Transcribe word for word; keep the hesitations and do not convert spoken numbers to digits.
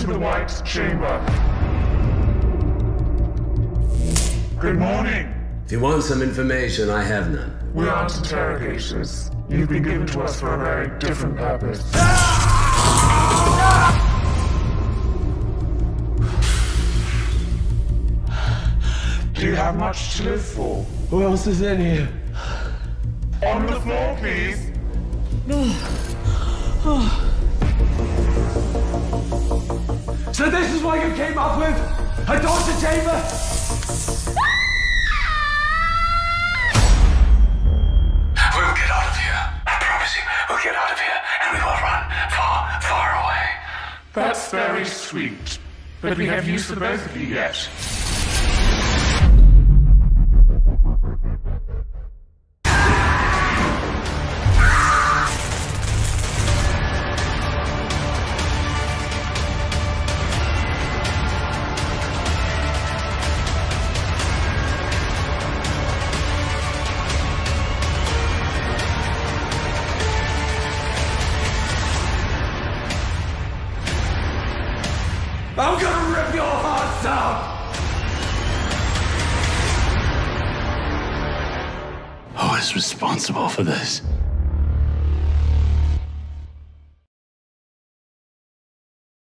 the White Chamber. Good morning. If you want some information, I have none. We aren't interrogators. You've been given to us for a very different purpose. Do you have much to live for? Who else is in here? On the floor, please. So this is what you came up with? A torture chamber? We'll get out of here. I promise you, we'll get out of here, and we will run far, far away. That's very sweet, but we have use for both of you yet. I'm gonna rip your hearts out! Who is responsible for this?